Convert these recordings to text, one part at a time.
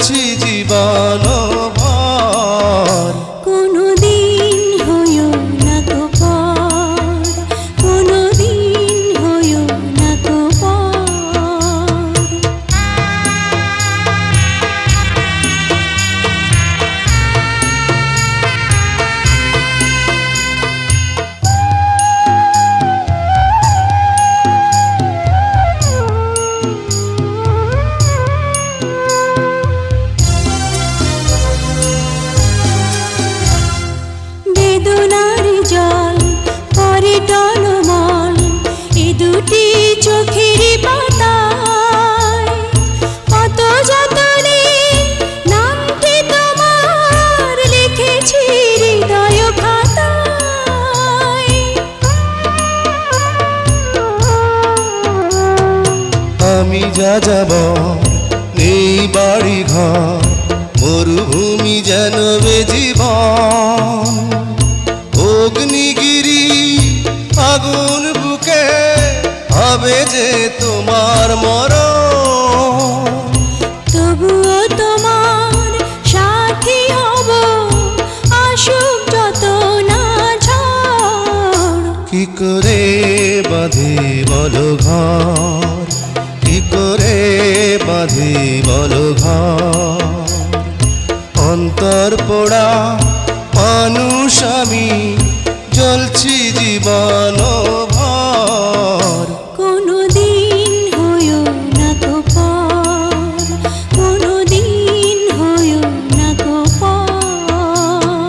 চলছি জীবন ভর। কোনদিন হইও না তো পর, কোনদিন হইও না তো পর। বেদনার জল পরে টলমল এ দুটি চোখের পাতায়, কত যতনে নামটি তোমার লিখেছি হৃদয় খাতায়। আমি যা যাব নেই বাড়ি ঘর, মরুভূমি যেন জীবন। অগ্নিগিরি আগুন বুকে হবে যে তোমার মরণ। তবুও তোমার সাথী হব আসুক যত না ঝড়। কি করে বাঁধি বলো ঘর, কি করে বাঁধি বলো ঘর। অন্তর পোড়া মানুষ আমি, জ্বলছি জীবন ভর। কোনদিন হইও না তো পর, কোনদিন হইও না তো পর।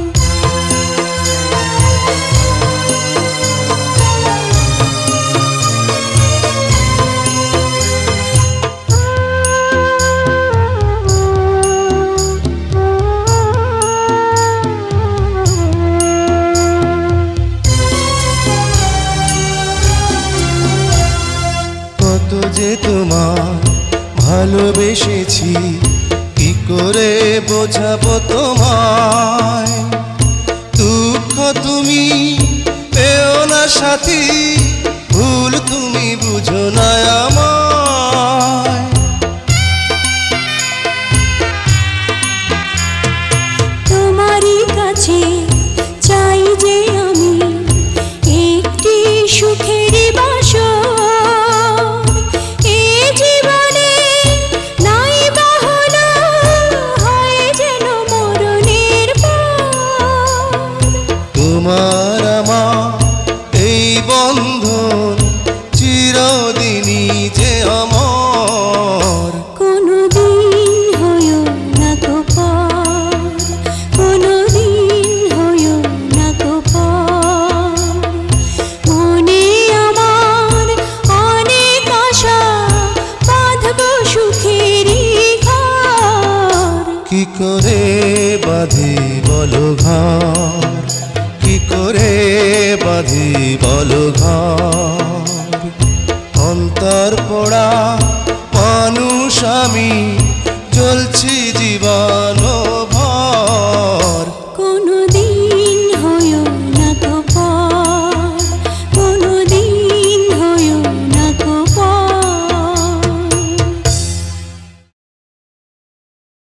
কত যে তোমার ভালোবেসেছি, কি করে বোঝাবো তোমায়। দুঃখ তুমি পেও না সাথী, ভুল তুমি বুঝো না আমায়। তোমারই কাছে চাই যে আমি একটি সুখের বাসর। এ জীবনে নাই বা হলো হয় যেন মরণের পর। তোমার আমার এই বন্ধন চিরদিনই যে আমার। কোনদিন হইও না তো পর, কোনদিন হইও না তো পর। মনে আমার অনেক আশা, বাঁধব সুখেরই ঘর। কি করে বাঁধি বলো ঘর, কি করে বাঁধি বলো ঘর। অন্তর পোড়া মানুষ আমি, জ্বলছি জীবন